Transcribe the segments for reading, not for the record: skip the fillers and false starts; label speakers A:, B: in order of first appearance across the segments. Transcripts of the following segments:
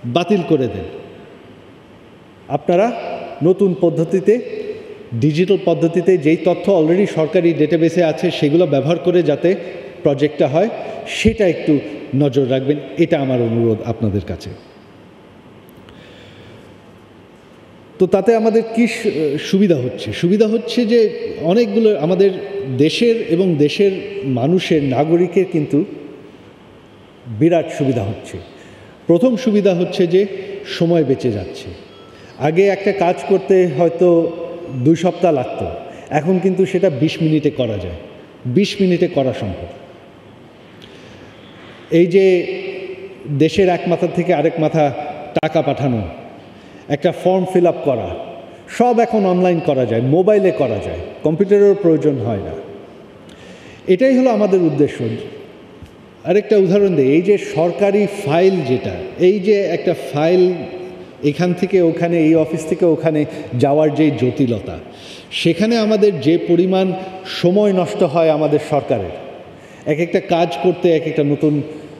A: বাতিল করে দেন। আপনারা নতুন পদ্ধতিতে, ডিজিটাল পদ্ধতিতে যেই তথ্য অলরেডি সরকারি ডেটাবেসে আছে সেগুলো ব্যবহার করে যাতে প্রজেক্টটা হয় সেটা একটু নজর রাখবেন, এটা আমার অনুরোধ আপনাদের কাছে। তো তাতে আমাদের কি সুবিধা হচ্ছে? সুবিধা হচ্ছে যে অনেকগুলো আমাদের দেশের এবং দেশের মানুষের, নাগরিকের কিন্তু বিরাট সুবিধা হচ্ছে। প্রথম সুবিধা হচ্ছে যে সময় বেঁচে যাচ্ছে। আগে একটা কাজ করতে হয়তো 2 সপ্তাহ লাগতো, এখন কিন্তু সেটা 20 মিনিটে করা যায়, 20 মিনিটে করা সম্ভব। এই যে দেশের এক মাথা থেকে আরেক মাথা টাকা পাঠানো, একটা ফর্ম ফিল আপ করা, সব এখন অনলাইন করা যায়, মোবাইলে করা যায়, কম্পিউটারের প্রয়োজন হয় না। এটাই হলো আমাদের উদ্দেশ্য। আরেকটা উদাহরণ দিই, এই যে সরকারি ফাইল যেটা, এই যে একটা ফাইল এখান থেকে ওখানে, এই অফিস থেকে ওখানে যাওয়ার যে জটিলতা, সেখানে আমাদের যে পরিমাণ সময় নষ্ট হয় আমাদের সরকারের, এক একটা কাজ করতে, এক একটা নতুন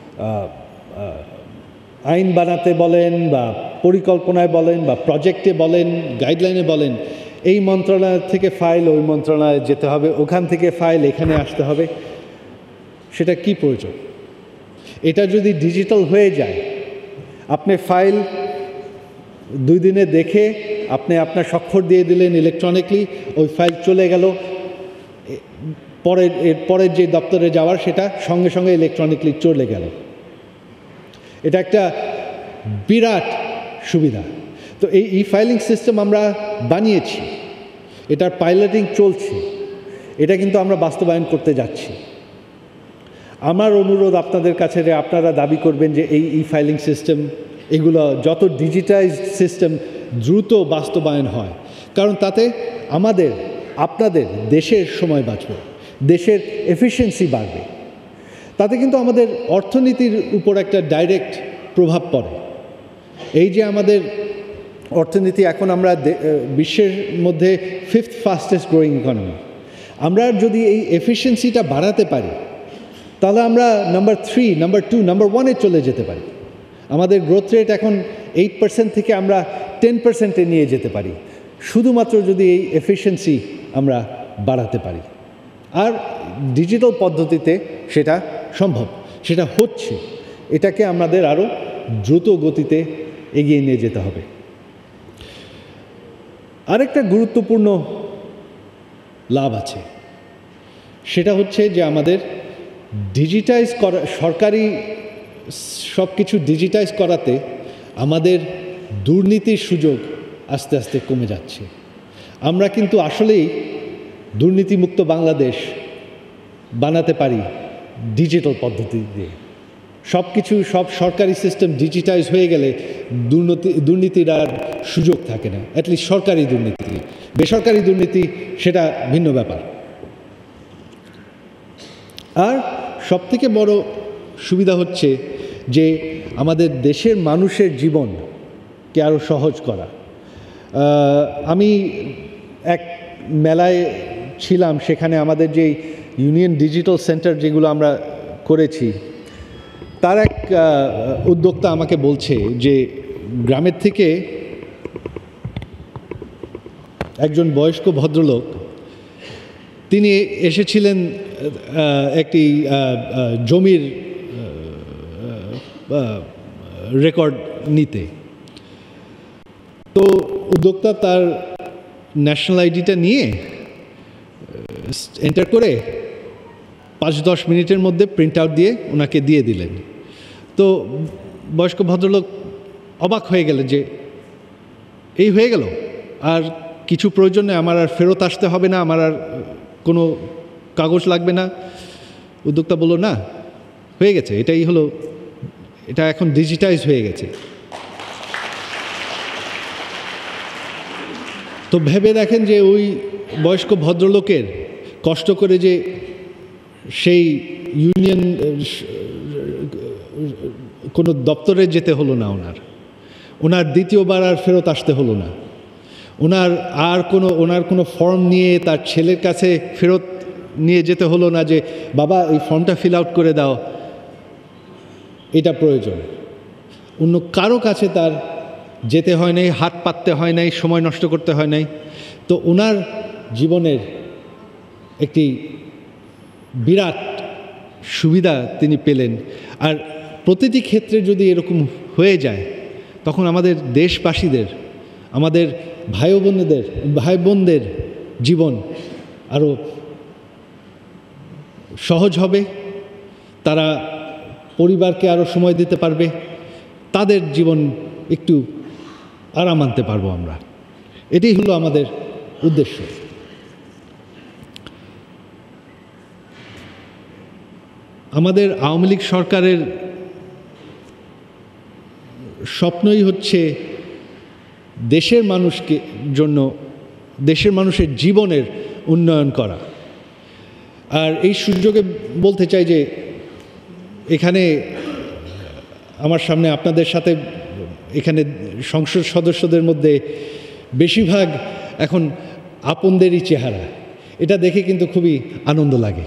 A: আইন বানাতে বলেন বা পরিকল্পনায় বলেন বা প্রজেক্টে বলেন, গাইডলাইনে বলেন, এই মন্ত্রণালয় থেকে ফাইল ওই মন্ত্রণালয়ে যেতে হবে, ওখান থেকে ফাইল এখানে আসতে হবে, সেটা কি প্রয়োজন? এটা যদি ডিজিটাল হয়ে যায়, আপনি ফাইল 2 দিনে দেখে আপনি আপনার স্বাক্ষর দিয়ে দিলেন ইলেকট্রনিকলি, ওই ফাইল চলে গেল, পরের যে দপ্তরে যাওয়ার সেটা সঙ্গে সঙ্গে ইলেকট্রনিকলি চলে গেল। এটা একটা বিরাট সুবিধা। তো এই ফাইলিং সিস্টেম আমরা বানিয়েছি, এটার পাইলটিং চলছে, এটা কিন্তু আমরা বাস্তবায়ন করতে যাচ্ছি। আমার অনুরোধ আপনাদের কাছে যে আপনারা দাবি করবেন যে এই ফাইলিং সিস্টেম, এগুলো যত ডিজিটাইজড সিস্টেম দ্রুত বাস্তবায়ন হয়, কারণ তাতে আমাদের, আপনাদের দেশের সময় বাঁচবে, দেশের এফিশিয়েন্সি বাড়বে, তাতে কিন্তু আমাদের অর্থনীতির উপর একটা ডাইরেক্ট প্রভাব পড়ে। এই যে আমাদের অর্থনীতি, এখন আমরা বিশ্বের মধ্যে 5th ফাস্টেস্ট গ্রোয়িং ইকোনমি, আমরা যদি এই এফিশিয়েন্সিটা বাড়াতে পারি তাহলে আমরা নাম্বার 3, নাম্বার 2, নাম্বার 1-এ চলে যেতে পারি। আমাদের গ্রোথ রেট এখন 8% থেকে আমরা 10%-এ নিয়ে যেতে পারি, শুধুমাত্র যদি এই এফিশিয়েন্সি আমরা বাড়াতে পারি। আর ডিজিটাল পদ্ধতিতে সেটা সম্ভব, সেটা হচ্ছে। এটাকে আমাদের আরও দ্রুত গতিতে এগিয়ে নিয়ে যেতে হবে। আরেকটা গুরুত্বপূর্ণ লাভ আছে, সেটা হচ্ছে যে আমাদের ডিজিটাইজ করা, সরকারি সব কিছু ডিজিটাইজ করাতে আমাদের দুর্নীতির সুযোগ আস্তে আস্তে কমে যাচ্ছে। আমরা কিন্তু আসলেই দুর্নীতিমুক্ত বাংলাদেশ বানাতে পারি ডিজিটাল পদ্ধতি দিয়ে। সব কিছু, সব সরকারি সিস্টেম ডিজিটাইজ হয়ে গেলে দুর্নীতির আর সুযোগ থাকে না, অ্যাটলিস্ট সরকারি দুর্নীতি। বেসরকারি দুর্নীতি সেটা ভিন্ন ব্যাপার। আর সবথেকে বড় সুবিধা হচ্ছে যে আমাদের দেশের মানুষের জীবনকে আরও সহজ করা। আমি এক মেলায় ছিলাম, সেখানে আমাদের যে ইউনিয়ন ডিজিটাল সেন্টার যেগুলো আমরা করেছি, তার এক উদ্যোক্তা আমাকে বলছে যে গ্রামের থেকে একজন বয়স্ক ভদ্রলোক, তিনি এসেছিলেন একটি জমির রেকর্ড নিতে। তো উদ্যোক্তা তার ন্যাশনাল আইডিটা নিয়ে এন্টার করে 5-10 মিনিটের মধ্যে প্রিন্ট আউট দিয়ে ওনাকে দিয়ে দিলেন। তো বয়স্ক ভদ্রলোক অবাক হয়ে গেলেন যে এই হয়ে গেল, আর কিছু প্রয়োজন নেই, আমার আর ফেরত আসতে হবে না, আমার আর কোনো কাগজ লাগবে না। উদ্যোক্তা বলল, না, হয়ে গেছে, এটাই হলো, এটা এখন ডিজিটাইজ হয়ে গেছে। তো ভেবে দেখেন যে ওই বয়স্ক ভদ্রলোকের কষ্ট করে যে সেই ইউনিয়ন কোনো দপ্তরে যেতে হলো না, ওনার দ্বিতীয়বার আর ফেরত আসতে হলো না, ওনার কোনো ফর্ম নিয়ে তার ছেলের কাছে ফেরত নিয়ে যেতে হলো না যে বাবা এই ফর্মটা ফিল আউট করে দাও, এটা প্রয়োজন। অন্য কারো কাছে তার যেতে হয় নাই, হাত পাততে হয় নাই, সময় নষ্ট করতে হয় নাই। তো ওনার জীবনের একটি বিরাট সুবিধা তিনি পেলেন। আর প্রতিটি ক্ষেত্রে যদি এরকম হয়ে যায়, তখন আমাদের দেশবাসীদের, আমাদের ভাই বোনদের জীবন আরও সহজ হবে, তারা পরিবারকে আরও সময় দিতে পারবে, তাদের জীবন একটু আরাম আনতে পারবো আমরা। এটাই হলো আমাদের উদ্দেশ্য। আমাদের আওয়ামী লীগ সরকারের স্বপ্নই হচ্ছে দেশের মানুষের জীবনের উন্নয়ন করা। আর এই সুযোগে বলতে চাই যে এখানে আমার সামনে আপনাদের সাথে এখানে সংসদ সদস্যদের মধ্যে বেশিরভাগ এখন আপনদেরই চেহারা। এটা দেখে কিন্তু খুবই আনন্দ লাগে।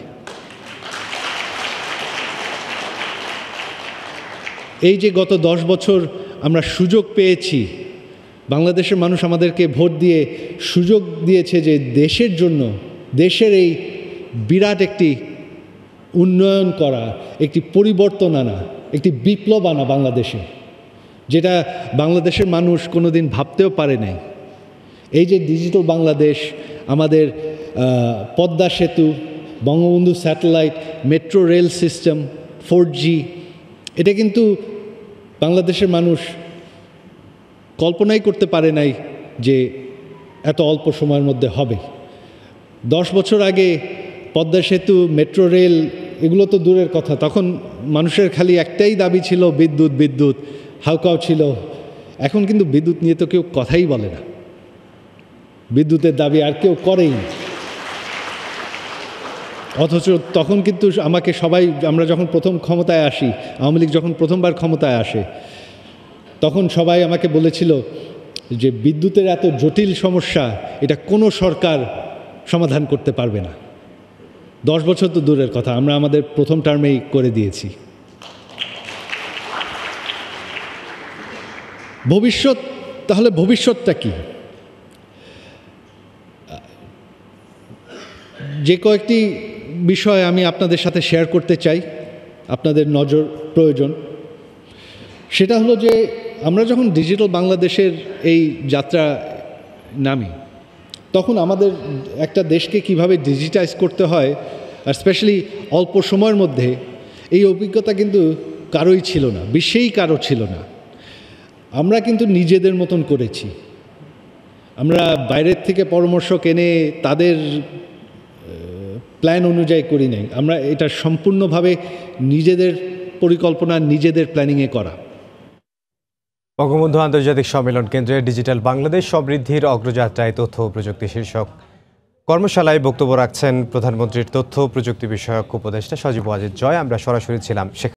A: এই যে গত 10 বছর আমরা সুযোগ পেয়েছি, বাংলাদেশের মানুষ আমাদেরকে ভোট দিয়ে সুযোগ দিয়েছে যে দেশের জন্য, দেশের এই বিরাট একটি উন্নয়ন করা, একটি পরিবর্তন আনা, একটি বিপ্লব আনা বাংলাদেশে, যেটা বাংলাদেশের মানুষ কোনোদিন ভাবতেও পারে নাই। এই যে ডিজিটাল বাংলাদেশ, আমাদের পদ্মা সেতু, Bangabandhu satellite, metro rail system, 4G, এটা কিন্তু বাংলাদেশের মানুষ কল্পনাই করতে পারে নাই যে এত অল্প সময়ের মধ্যে হবে। 10 বছর আগে পদ্মা সেতু, মেট্রো রেল এগুলো তো দূরের কথা, তখন মানুষের খালি একটাই দাবি ছিল বিদ্যুৎ, হাউকাও ছিল। এখন কিন্তু বিদ্যুৎ নিয়ে তো কেউ কথাই বলে না, বিদ্যুতের দাবি আর কেউ করেই না। অথচ তখন কিন্তু আমাকে সবাই, আমরা যখন প্রথম ক্ষমতায় আসি, আওয়ামী লীগ যখন প্রথমবার ক্ষমতায় আসে, তখন সবাই আমাকে বলেছিল যে বিদ্যুতের এত জটিল সমস্যা এটা কোনো সরকার সমাধান করতে পারবে না। 10 বছর তো দূরের কথা, আমরা আমাদের প্রথম টার্মেই করে দিয়েছি। তাহলে ভবিষ্যৎটা কি? যে কয়েকটি বিষয় আমি আপনাদের সাথে শেয়ার করতে চাই, আপনাদের নজর প্রয়োজন। সেটা হলো যে আমরা যখন ডিজিটাল বাংলাদেশের এই যাত্রা নামি, তখন আমাদের একটা দেশকে কিভাবে ডিজিটাইজ করতে হয়, আর স্পেশালি অল্প সময়ের মধ্যে, এই অভিজ্ঞতা কিন্তু কারোই ছিল না, বিশ্বেই কারো ছিল না। আমরা কিন্তু নিজেদের মতন করেছি। আমরা বাইরের থেকে পরামর্শ এনে তাদের প্ল্যান অনুযায়ী করি নাই। আমরা এটা সম্পূর্ণভাবে নিজেদের পরিকল্পনা, নিজেদের প্ল্যানিংয়ে করা।
B: বঙ্গবন্ধু আন্তর্জাতিক সম্মেলন কেন্দ্রে ডিজিটাল বাংলাদেশ সমৃদ্ধির অগ্রযাত্রায় তথ্য ও প্রযুক্তি শীর্ষক কর্মশালায় বক্তব্য রাখছেন প্রধানমন্ত্রীর তথ্য প্রযুক্তি বিষয়ক উপদেষ্টা সজীব ওয়াজেদ জয়। আমরা সরাসরি ছিলাম